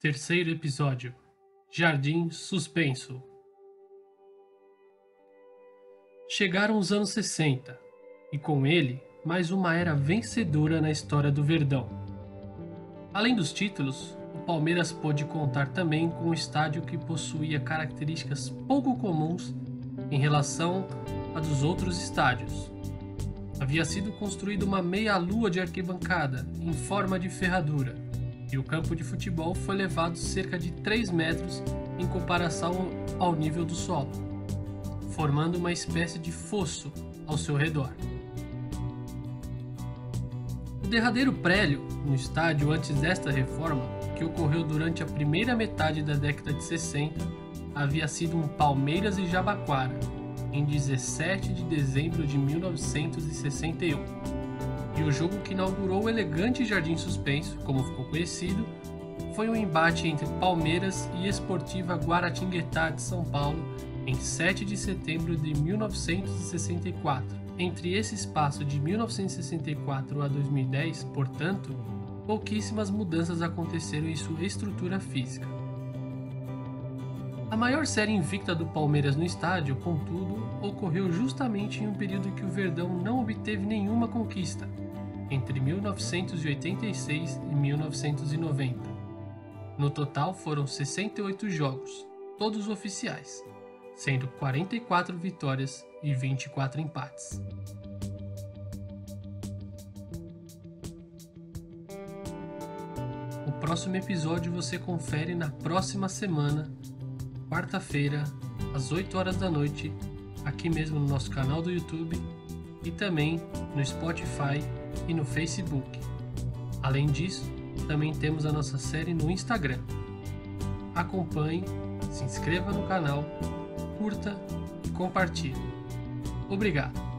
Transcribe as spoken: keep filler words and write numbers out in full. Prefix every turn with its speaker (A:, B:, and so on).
A: Terceiro episódio: Jardim Suspenso. Chegaram os anos sessenta, e com ele, mais uma era vencedora na história do Verdão. Além dos títulos, o Palmeiras pôde contar também com um estádio que possuía características pouco comuns em relação a dos outros estádios. Havia sido construída uma meia-lua de arquibancada em forma de ferradura, e o campo de futebol foi levado cerca de três metros em comparação ao nível do solo, formando uma espécie de fosso ao seu redor. O derradeiro prédio no estádio antes desta reforma, que ocorreu durante a primeira metade da década de sessenta, havia sido um Palmeiras e Jabaquara, em dezessete de dezembro de mil novecentos e sessenta e um. E o jogo que inaugurou o elegante Jardim Suspenso, como ficou conhecido, foi um embate entre Palmeiras e Esportiva Guaratinguetá de São Paulo em sete de setembro de mil novecentos e sessenta e quatro. Entre esse espaço de mil novecentos e sessenta e quatro a dois mil e dez, portanto, pouquíssimas mudanças aconteceram em sua estrutura física. A maior série invicta do Palmeiras no estádio, contudo, ocorreu justamente em um período em que o Verdão não obteve nenhuma conquista, entre mil novecentos e oitenta e seis e mil novecentos e noventa. No total foram sessenta e oito jogos, todos oficiais, sendo quarenta e quatro vitórias e vinte e quatro empates. O próximo episódio você confere na próxima semana, quarta-feira, às oito horas da noite, aqui mesmo no nosso canal do YouTube e também no Spotify e no Facebook. Além disso, também temos a nossa série no Instagram. Acompanhe, se inscreva no canal, curta e compartilhe. Obrigado!